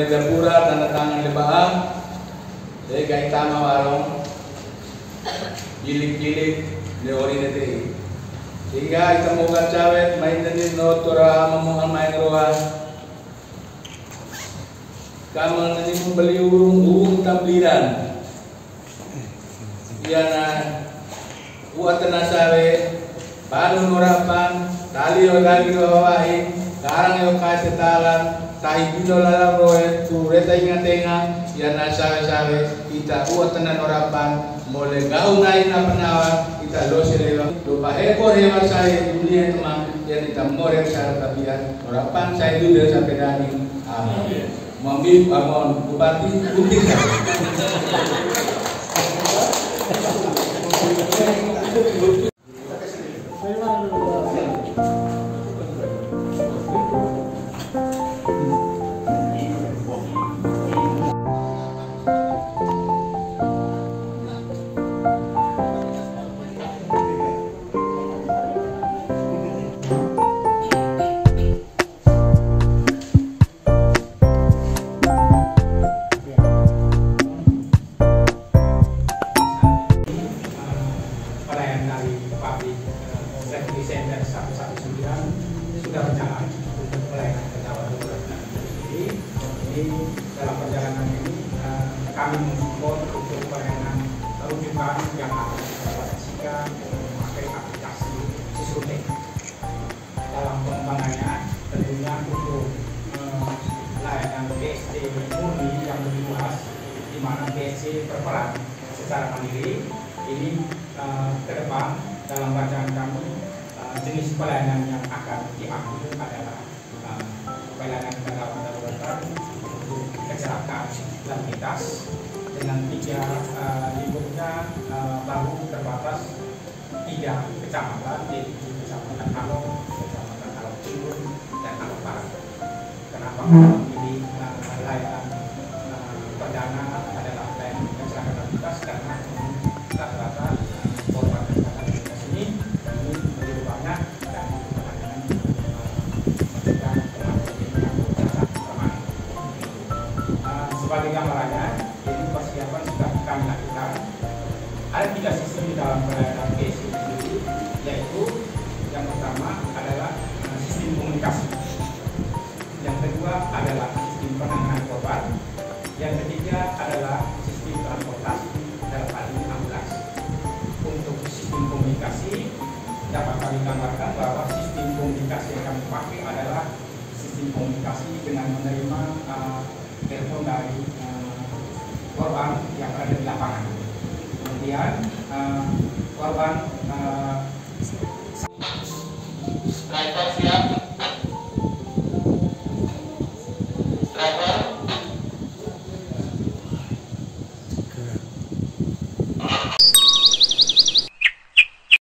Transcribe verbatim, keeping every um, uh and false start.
di dapura tanda tangan di bawah. Jadi kayak tama warung jilik-jilik di ori nanti. Sehingga kita mau cawet main tadi no tora mamungan main roa. Kamu nanti membeli urung-urung tampilan. Iya na buat tenasawe baru nurapan tali lagi bawahi karang yo kasih talan tahi bilo lalang roe tureta ingat tengah ya na sawe-sawe kita buat tenan nurapan mulai gaung lain na penawan kita losi lelong lupa ekor hewan saya dibeli teman yang kita more syarat tabian nurapan saya dulu sampai dani amin mami bangun bupati bukti dalam perjalanan ini uh, kami mengimbau untuk pelayanan rujukan yang akan disaksikan memakai aplikasi Sisrutek. Dalam pengembangannya tentunya untuk uh, layanan P S C murni yang lebih luas, di mana P S C berperan secara mandiri. Ini uh, ke depan dalam bacaan kami uh, jenis pelayanan yang akan diambil adalah uh, pelayanan gawat darurat kecelakaan lalu lintas dengan tiga uh, lingkupnya uh, baru terbatas tiga kecamatan yaitu kecamatan Halong, kecamatan Halong Timur dan Halong Barat. Kenapa memilih uh, layanan uh, perdana adalah layanan kecelakaan lalu lintas karena rata-rata korban kecelakaan lalu lintas ini ini lebih banyak dan dengan memberikan sebagai gambarannya, ini persiapan sudah kami lakukan. Ada tiga sistem di dalam pelayanan P S C sendiri, yaitu yang pertama adalah uh, sistem komunikasi, yang kedua adalah sistem penanganan korban, yang ketiga adalah sistem transportasi dalam hal ini ambulans. Untuk sistem komunikasi dapat kami gambarkan bahwa sistem komunikasi yang kami pakai adalah sistem komunikasi dengan menerima uh, telepon dari uh, korban yang berada di lapangan. Kemudian uh, korban uh, driver siap, driver